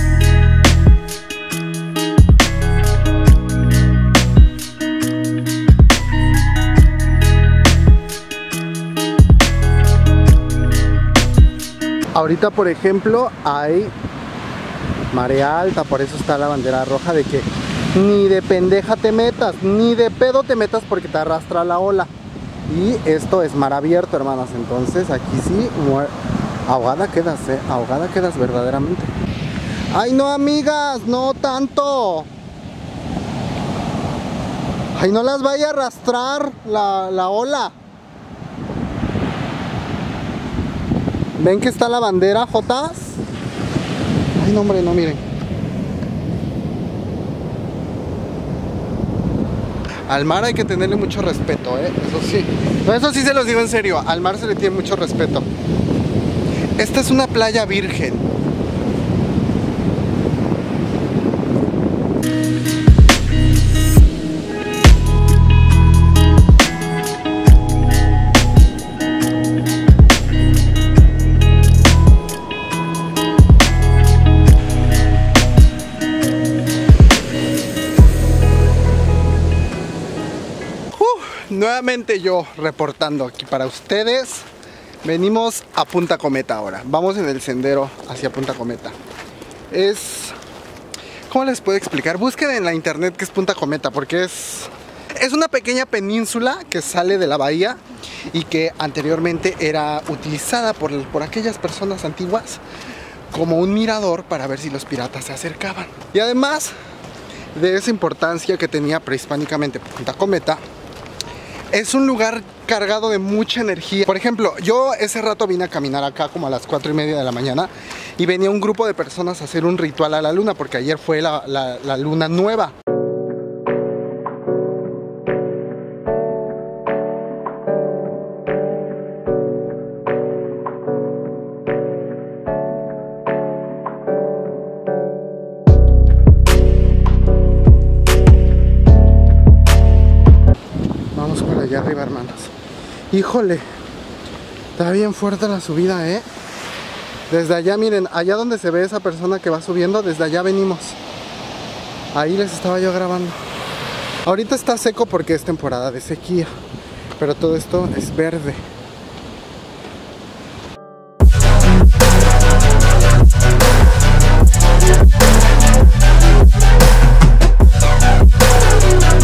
Ahorita, por ejemplo, hay marea alta, por eso está la bandera roja de que ni de pendeja te metas, ni de pedo te metas porque te arrastra la ola. Y esto es mar abierto, hermanos, entonces aquí sí, ahogada quedas, eh, ahogada quedas verdaderamente. ¡Ay, no, amigas! ¡No tanto! ¡Ay, no las vaya a arrastrar la, la ola! ¿Ven que está la bandera, Jotas? Ay, no, hombre, no, miren. Al mar hay que tenerle mucho respeto, ¿eh? Eso sí. No, eso sí se los digo en serio. Al mar se le tiene mucho respeto. Esta es una playa virgen. Nuevamente yo reportando aquí para ustedes. Venimos a Punta Cometa ahora. Vamos en el sendero hacia Punta Cometa. Es... ¿Cómo les puedo explicar? Busquen en la internet qué es Punta Cometa, porque es... Es una pequeña península que sale de la bahía y que anteriormente era utilizada por, por aquellas personas antiguas como un mirador para ver si los piratas se acercaban. Y además de esa importancia que tenía prehispánicamente Punta Cometa, es un lugar cargado de mucha energía. Por ejemplo, yo ese rato vine a caminar acá como a las cuatro y media de la mañana y venía un grupo de personas a hacer un ritual a la luna, porque ayer fue la, la, la luna nueva. Allá arriba, hermanos. Híjole, está bien fuerte la subida, ¿eh? Desde allá, miren, allá donde se ve esa persona que va subiendo, desde allá venimos. Ahí les estaba yo grabando. Ahorita está seco porque es temporada de sequía, pero todo esto es verde.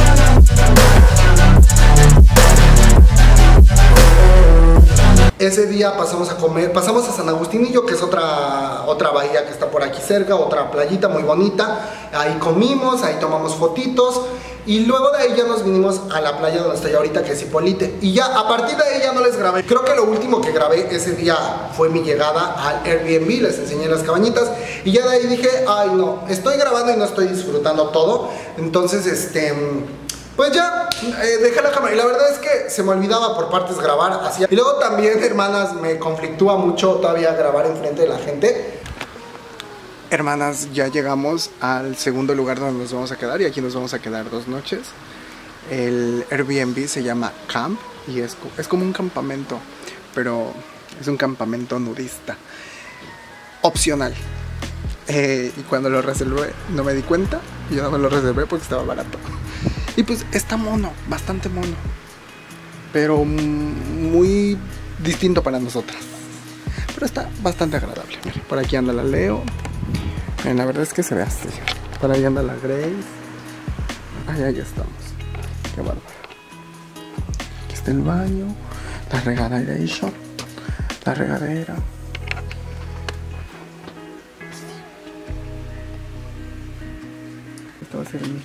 Ese día pasamos a comer, pasamos a San Agustinillo, que es otra, otra bahía que está por aquí cerca, otra playita muy bonita. Ahí comimos, ahí tomamos fotitos. Y luego de ahí ya nos vinimos a la playa donde estoy ahorita, que es Hipólite. Y ya a partir de ahí ya no les grabé. Creo que lo último que grabé ese día fue mi llegada al Airbnb. Les enseñé las cabañitas. Y ya de ahí dije, ay no, estoy grabando y no estoy disfrutando todo. Entonces, este... pues ya, eh, dejé la cámara. Y la verdad es que se me olvidaba por partes grabar así. Y luego también, hermanas, me conflictúa mucho todavía grabar enfrente de la gente. Hermanas, ya llegamos al segundo lugar donde nos vamos a quedar, y aquí nos vamos a quedar dos noches. El Airbnb se llama Camp y es, es como un campamento, pero es un campamento nudista opcional. Eh, y cuando lo reservé no me di cuenta, y yo no me lo reservé porque estaba barato. Y pues está mono, bastante mono, pero muy distinto para nosotras. Pero está bastante agradable. Miren, por aquí anda la Leo. Miren, la verdad es que se ve así. Por ahí anda la Grace. Ay, ahí estamos. Qué bárbaro. Aquí está el baño, la regadera, la regadera. Esto va a ser mi...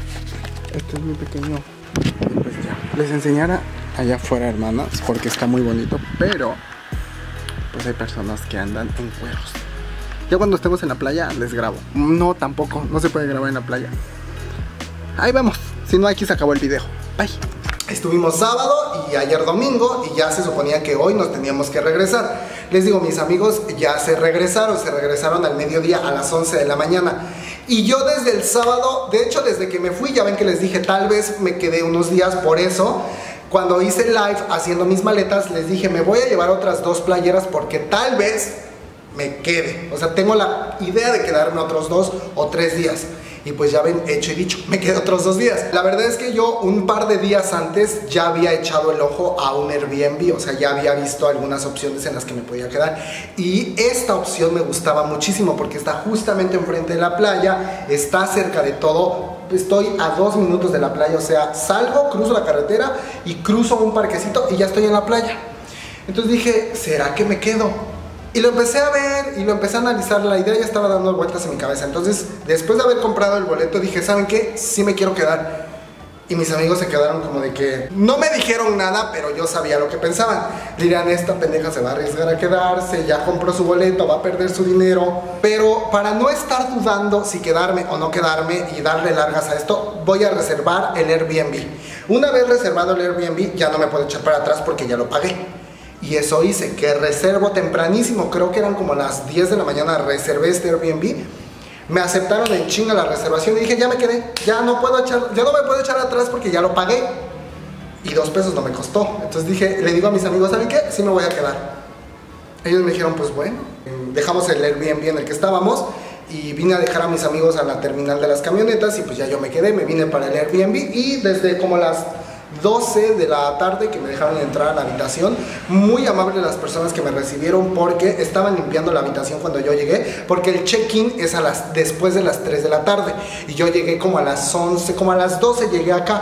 Este es mi pequeño. Y pues ya. Les enseñara allá afuera, hermanas, porque está muy bonito, pero pues hay personas que andan en cueros. Ya cuando estemos en la playa les grabo. No, tampoco, no se puede grabar en la playa. Ahí vemos. Si no, aquí se acabó el video. Bye. Estuvimos sábado y ayer domingo, y ya se suponía que hoy nos teníamos que regresar. Les digo, mis amigos ya se regresaron, se regresaron al mediodía a las once de la mañana. Y yo desde el sábado, de hecho desde que me fui, ya ven que les dije, tal vez me quedé unos días por eso. Cuando hice live haciendo mis maletas, les dije, me voy a llevar otras dos playeras porque tal vez me quede. O sea, tengo la idea de quedarme otros dos o tres días. Y pues ya ven, hecho y dicho, me quedé otros dos días. La verdad es que yo un par de días antes ya había echado el ojo a un Airbnb. O sea, ya había visto algunas opciones en las que me podía quedar. Y esta opción me gustaba muchísimo porque está justamente enfrente de la playa. Está cerca de todo. Estoy a dos minutos de la playa. O sea, salgo, cruzo la carretera y cruzo un parquecito y ya estoy en la playa. Entonces dije, ¿será que me quedo? Y lo empecé a ver y lo empecé a analizar, la idea ya estaba dando vueltas en mi cabeza. Entonces, después de haber comprado el boleto, dije, ¿saben qué? Sí me quiero quedar. Y mis amigos se quedaron como de que... no me dijeron nada, pero yo sabía lo que pensaban. Dirán, esta pendeja se va a arriesgar a quedarse, ya compró su boleto, va a perder su dinero. Pero para no estar dudando si quedarme o no quedarme y darle largas a esto, voy a reservar el Airbnb. Una vez reservado el Airbnb, ya no me puedo echar para atrás porque ya lo pagué. Y eso hice, que reservo tempranísimo, creo que eran como las diez de la mañana, reservé este Airbnb. Me aceptaron en chinga la reservación y dije, ya me quedé, ya no puedo echar, ya no me puedo echar atrás porque ya lo pagué. Y dos pesos no me costó. Entonces dije, le digo a mis amigos, ¿saben qué? Sí me voy a quedar. Ellos me dijeron, pues bueno, dejamos el Airbnb en el que estábamos y vine a dejar a mis amigos a la terminal de las camionetas y pues ya yo me quedé, me vine para el Airbnb y desde como las doce de la tarde que me dejaron entrar a la habitación. Muy amables las personas que me recibieron porque estaban limpiando la habitación cuando yo llegué, porque el check-in es a las, después de las tres de la tarde y yo llegué como a las once, como a las doce llegué acá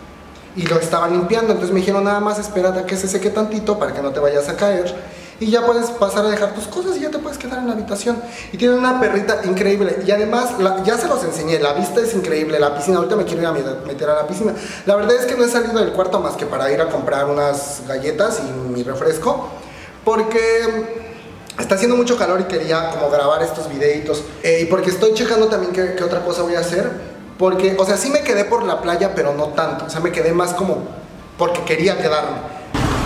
y lo estaban limpiando. Entonces me dijeron, nada más espérate a que se seque tantito para que no te vayas a caer y ya puedes pasar a dejar tus cosas y ya te puedes quedar en la habitación. Y tiene una perrita increíble. Y además, la, ya se los enseñé, la vista es increíble, la piscina. Ahorita me quiero ir a meter a la piscina. La verdad es que no he salido del cuarto más que para ir a comprar unas galletas y mi refresco, porque está haciendo mucho calor y quería como grabar estos videitos. Eh, y porque estoy checando también qué, qué otra cosa voy a hacer. Porque, o sea, sí me quedé por la playa, pero no tanto. O sea, me quedé más como porque quería quedarme.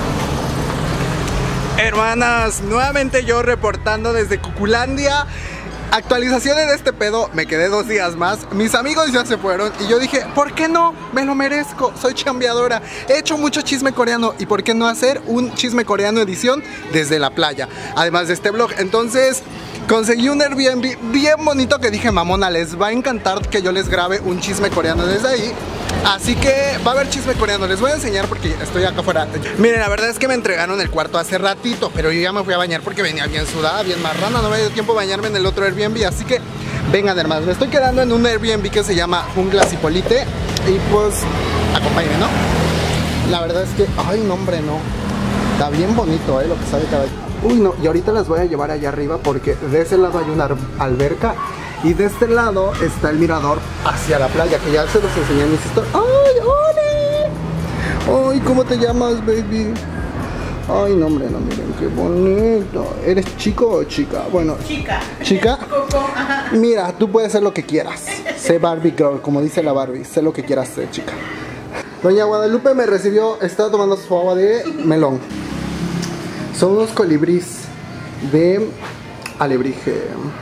Hermanas, nuevamente yo reportando desde Cuculandia. Actualizaciones de este pedo, me quedé dos días más. Mis amigos ya se fueron y yo dije, ¿por qué no? Me lo merezco, soy chambeadora. He hecho mucho chisme coreano y ¿por qué no hacer un chisme coreano edición desde la playa? Además de este vlog, entonces conseguí un Airbnb bien bonito que dije, mamona, les va a encantar que yo les grabe un chisme coreano desde ahí. Así que va a haber chisme coreano, les voy a enseñar porque estoy acá afuera. Miren, la verdad es que me entregaron el cuarto hace ratito, pero yo ya me fui a bañar porque venía bien sudada, bien marrana. No me dio tiempo a bañarme en el otro Airbnb, así que vengan, hermanos. Me estoy quedando en un Airbnb que se llama Junglas Hipólite y pues acompáñenme, ¿no? La verdad es que, ay, no, hombre, no. Está bien bonito, eh, lo que sale cada... Uy, no, y ahorita las voy a llevar allá arriba porque de ese lado hay una alberca y de este lado está el mirador hacia la playa, que ya se los enseñé en mis historias. ¡Ay, Oli! ¡Ay, ¿cómo te llamas, baby? Ay, no, hombre, no, miren, qué bonito. ¿Eres chico o chica? Bueno, Chica. ¿Chica? Coco, ajá. Mira, tú puedes ser lo que quieras. Sé Barbie Girl, como dice la Barbie. Sé lo que quieras ser, chica. Doña Guadalupe me recibió, estaba tomando su agua de melón. Son unos colibrís de alebrije.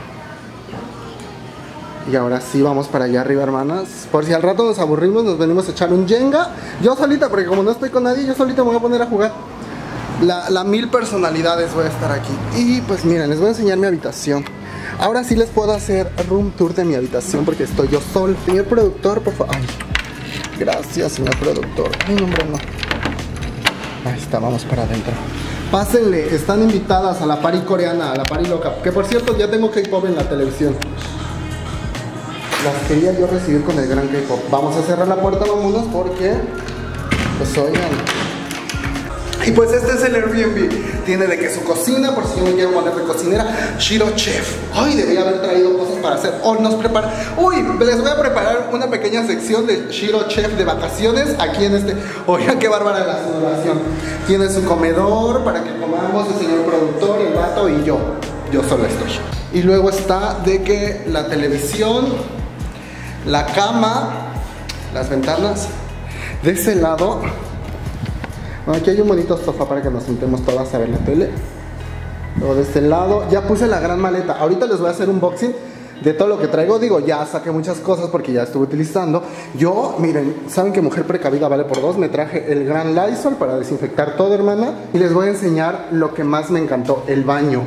Y ahora sí vamos para allá arriba, hermanas. Por si al rato nos aburrimos, nos venimos a echar un Jenga. Yo solita, porque como no estoy con nadie, yo solita me voy a poner a jugar. La, la mil personalidades voy a estar aquí. Y pues miren, les voy a enseñar mi habitación. Ahora sí les puedo hacer room tour de mi habitación porque estoy yo solo. Señor productor, por favor. Ay, gracias, señor productor. Ay, no, hombre, no. Ahí está, vamos para adentro. Pásenle, están invitadas a la party coreana, a la party loca. Que por cierto, ya tengo K-pop en la televisión. Las quería yo recibir con el gran K-pop. Vamos a cerrar la puerta, vámonos, porque... Pues oigan... Y pues este es el Airbnb. Tiene de que su cocina, por si yo me quiero poner de cocinera, Shiro Chef. Ay, debía haber traído cosas para hacer. Hoy nos prepara. Uy, les voy a preparar una pequeña sección de Shiro Chef de vacaciones aquí en este. Oigan, qué bárbara la celebración. Tiene su comedor para que comamos el señor productor, el gato y yo. Yo solo estoy. Y luego está de que la televisión, la cama, las ventanas. De ese lado. Bueno, aquí hay un bonito sofá para que nos sentemos todas a ver la tele. Luego de este lado, ya puse la gran maleta. Ahorita les voy a hacer un unboxing de todo lo que traigo. Digo, ya saqué muchas cosas porque ya estuve utilizando. Yo, miren, saben que mujer precavida vale por dos. Me traje el gran Lysol para desinfectar todo, hermana. Y les voy a enseñar lo que más me encantó, el baño.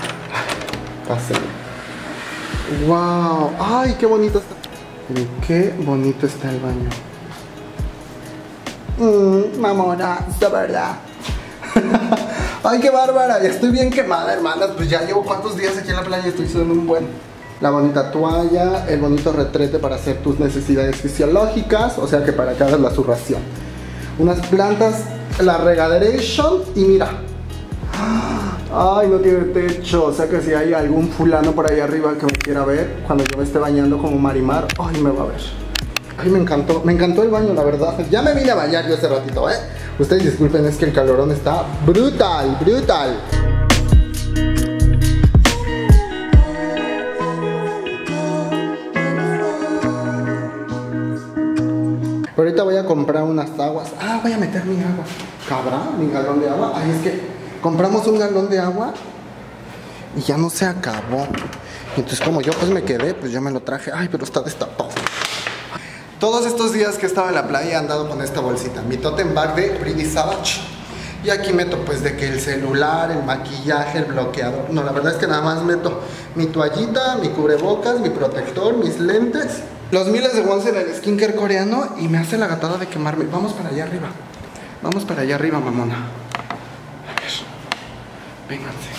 Pásenme. Wow, ay, qué bonito está. Miren, qué bonito está el baño. Mmm, mamona, de verdad. Ay, qué bárbara, ya estoy bien quemada, hermanas. Pues ya llevo cuántos días aquí en la playa, estoy sudando un buen. La bonita toalla, el bonito retrete para hacer tus necesidades fisiológicas, o sea que para que hagas la surración. Unas plantas, la regaderation y mira. Ay, no tiene techo, o sea que si hay algún fulano por ahí arriba que me quiera ver cuando yo me esté bañando como Marimar, ay, me va a ver. Ay, me encantó, me encantó el baño, la verdad. Ya me vine a bañar yo hace ratito, ¿eh? Ustedes disculpen, es que el calorón está brutal, brutal. Pero ahorita voy a comprar unas aguas. Ah, voy a meter mi agua. ¿Cabrá? ¿Mi galón de agua? Ay, es que compramos un galón de agua y ya no se acabó. Entonces como yo pues me quedé, pues yo me lo traje. Ay, pero está destapado. Todos estos días que he estado en la playa he andado con esta bolsita, mi totem bag de Pretty Savage. Y aquí meto pues de que el celular, el maquillaje, el bloqueador. No, la verdad es que nada más meto mi toallita, mi cubrebocas, mi protector, mis lentes, los miles de wons en el skincare coreano y me hace la gatada de quemarme. Vamos para allá arriba. Vamos para allá arriba, mamona. A ver, vénganse.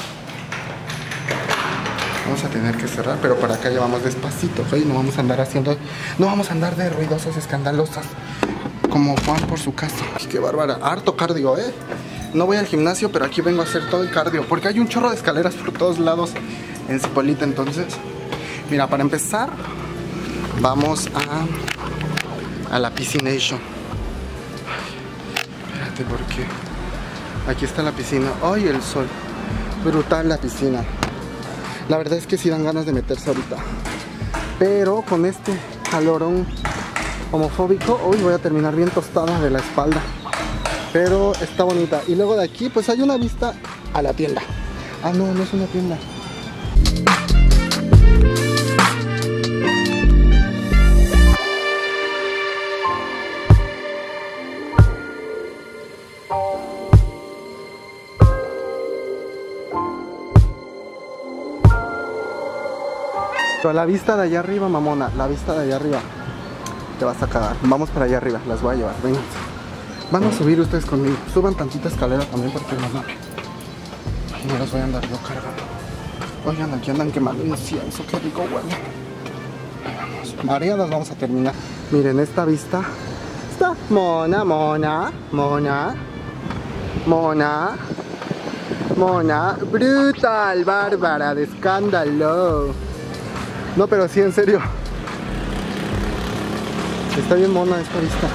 Vamos a tener que cerrar, pero para acá ya vamos despacito, ¿ok? No vamos a andar haciendo... No vamos a andar de ruidosas, escandalosas como Juan por su casa. Ay, qué bárbara. Harto cardio, ¿eh? No voy al gimnasio, pero aquí vengo a hacer todo el cardio porque hay un chorro de escaleras por todos lados en Zipolite, entonces... Mira, para empezar, vamos a... a la Piscination. Ay, espérate, porque... Aquí está la piscina. ¡Ay, el sol! Brutal la piscina. La verdad es que sí dan ganas de meterse ahorita. Pero con este calorón homofóbico, hoy voy a terminar bien tostada de la espalda. Pero está bonita. Y luego de aquí pues hay una vista a la tienda. Ah, no, no es una tienda. La vista de allá arriba, mamona, la vista de allá arriba. Te vas a cagar. Vamos para allá arriba, las voy a llevar, vengan. Van a subir ustedes conmigo. Suban tantita escalera también porque no mames. No las voy a andar yo cargando. Oigan, aquí andan quemando incienso, qué rico huele. Ahí vamos. Mareadas vamos a terminar. Miren esta vista. Está mona, mona, mona, mona. Mona, brutal, bárbara, de escándalo. No, pero sí, en serio. Está bien mona esta vista.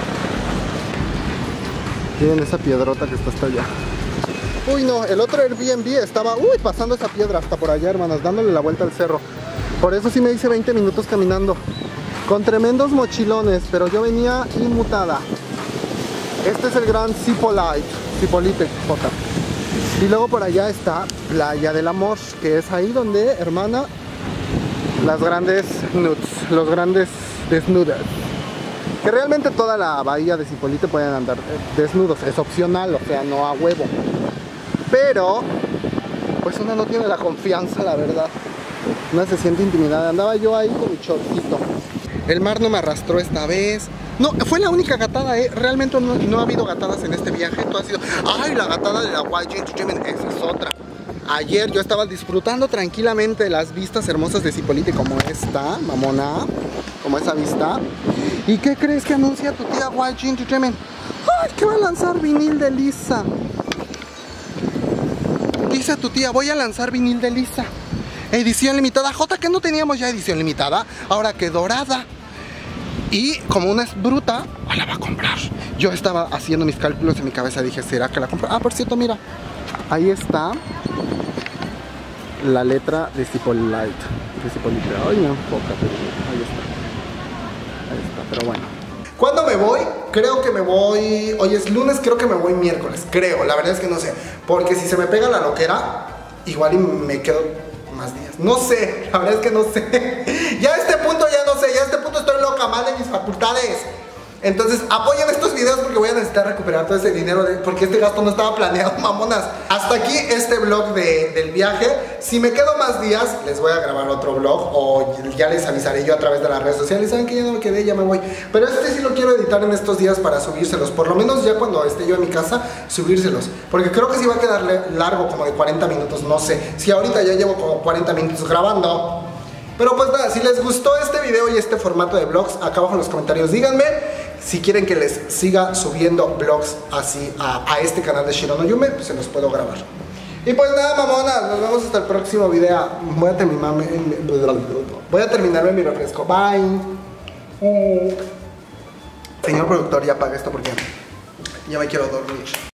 Miren esa piedrota que está hasta allá. Uy, no, el otro Airbnb estaba, uy, pasando esa piedra hasta por allá, hermanas, dándole la vuelta al cerro. Por eso sí me hice veinte minutos caminando. Con tremendos mochilones, pero yo venía inmutada. Este es el gran Cipolite, Cipolite, J. Y luego por allá está Playa del Amor, que es ahí donde, hermana, las grandes nudes, los grandes desnudas. Que realmente toda la bahía de Cipolite pueden andar desnudos, es opcional, o sea, no a huevo. Pero, pues uno no tiene la confianza, la verdad. Una se siente intimidada. Andaba yo ahí con mi shortcito. El mar no me arrastró esta vez. No, fue la única gatada, ¿eh? Realmente no, no ha habido gatadas en este viaje. Todo ha sido... ¡Ay, la gatada de la Y G Entertainment! Esa es otra. Ayer yo estaba disfrutando tranquilamente de las vistas hermosas de Cipolite, como esta, mamona. Como esa vista. ¿Y qué crees que anuncia tu tía Y G Entertainment? ¡Ay, que va a lanzar vinil de Lisa! Dice tu tía, voy a lanzar vinil de Lisa. Edición limitada. J, que no teníamos ya edición limitada. Ahora que dorada. Y como una es bruta, oh, la va a comprar. Yo estaba haciendo mis cálculos en mi cabeza. Dije, ¿será que la compro? Ah, por cierto, mira. Ahí está la letra de Cipolite. De Cipolite. Ay, no enfoca, pero ahí está. Ahí está, pero bueno. ¿Cuándo me voy? Creo que me voy... Hoy es lunes, creo que me voy miércoles. Creo, la verdad es que no sé. Porque si se me pega la loquera, igual y me quedo más días. No sé, la verdad es que no sé. Ya a este punto ya no sé, ya a este punto estoy loca, mal de mis facultades. Entonces apoyen estos videos porque voy a necesitar recuperar todo ese dinero de, porque este gasto no estaba planeado, mamonas. Hasta aquí este vlog de, del viaje. Si me quedo más días, les voy a grabar otro vlog o ya les avisaré yo a través de las redes sociales. Saben que ya no me quedé, ya me voy. Pero este sí lo quiero editar en estos días para subírselos. Por lo menos ya cuando esté yo en mi casa, subírselos. Porque creo que sí va a quedar largo, como de cuarenta minutos, no sé. Si ahorita ya llevo como cuarenta minutos grabando. Pero pues nada, si les gustó este video y este formato de vlogs, acá abajo en los comentarios díganme si quieren que les siga subiendo vlogs así a, a este canal de Shiro no Yume, pues se los puedo grabar. Y pues nada, mamonas, nos vemos hasta el próximo video. Voy a terminarme, voy a terminarme mi refresco. Bye. Señor productor, ya apaga esto porque ya me quiero dormir.